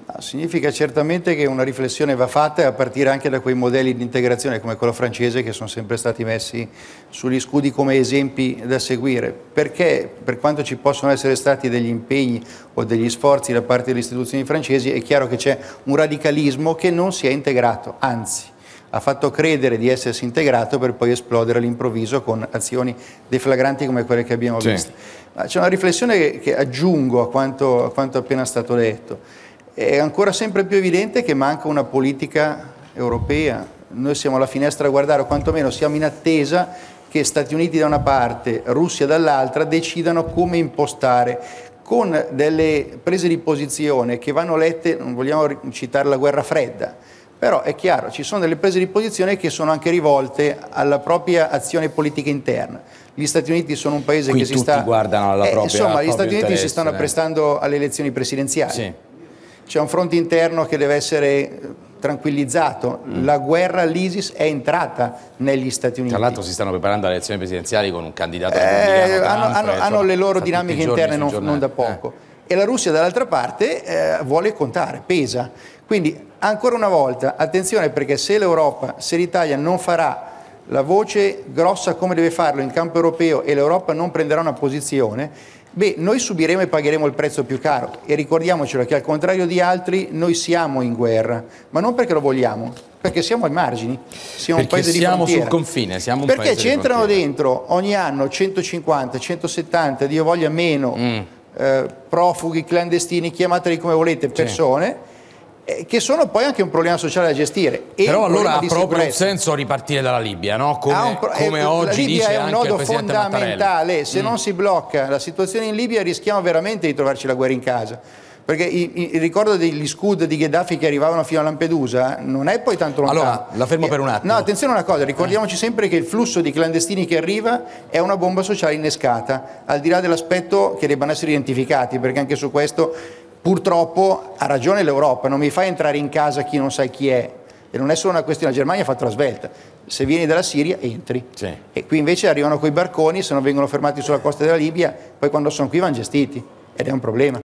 Significa certamente che una riflessione va fatta a partire anche da quei modelli di integrazione come quello francese che sono sempre stati messi sugli scudi come esempi da seguire, perché per quanto ci possono essere stati degli impegni o degli sforzi da parte delle istituzioni francesi, è chiaro che c'è un radicalismo che non si è integrato, anzi ha fatto credere di essersi integrato per poi esplodere all'improvviso con azioni deflagranti come quelle che abbiamo visto. Ma c'è una riflessione che aggiungo a quanto appena stato detto. È ancora sempre più evidente che manca una politica europea. Noi siamo alla finestra a guardare, o quantomeno siamo in attesa che Stati Uniti da una parte, Russia dall'altra, decidano come impostare, con delle prese di posizione che vanno lette, non vogliamo citare la guerra fredda, però è chiaro, ci sono delle prese di posizione che sono anche rivolte alla propria azione politica interna. Gli Stati Uniti sono un paese che si sta... guardano alla propria, insomma, gli Stati Uniti si stanno apprestando alle elezioni presidenziali. Sì. C'è un fronte interno che deve essere tranquillizzato. La guerra all'ISIS è entrata negli Stati Uniti. Tra l'altro si stanno preparando alle elezioni presidenziali con un candidato repubblicano. Hanno le loro dinamiche interne non da poco. E la Russia dall'altra parte vuole contare, pesa. Quindi ancora una volta attenzione, perché se l'Europa, se l'Italia non farà la voce grossa come deve farlo in campo europeo e l'Europa non prenderà una posizione, beh, noi subiremo e pagheremo il prezzo più caro. E ricordiamocelo che al contrario di altri noi siamo in guerra, ma non perché lo vogliamo, perché siamo ai margini, siamo un paese di frontiera. Siamo sul confine, siamo un perché paese ci entrano di frontiera. dentro ogni anno 150, 170, Dio voglia meno, profughi, clandestini, chiamateli come volete, persone, che sono poi anche un problema sociale da gestire. Però allora ha proprio un senso ripartire dalla Libia, no? Come oggi dice anche il presidente Mattarella. La Libia è un nodo fondamentale, se non si blocca la situazione in Libia rischiamo veramente di trovarci la guerra in casa. Perché il ricordo degli scud di Gheddafi che arrivavano fino a Lampedusa non è poi tanto lontano. Allora, la fermo per un attimo. No, attenzione a una cosa, ricordiamoci sempre che il flusso di clandestini che arriva è una bomba sociale innescata, al di là dell'aspetto che debbano essere identificati, perché anche su questo purtroppo ha ragione l'Europa, non mi fa entrare in casa chi non sai chi è. E non è solo una questione, la Germania ha fatto la svelta, se vieni dalla Siria entri. Sì. E qui invece arrivano coi barconi, se non vengono fermati sulla costa della Libia, poi quando sono qui vanno gestiti, ed è un problema.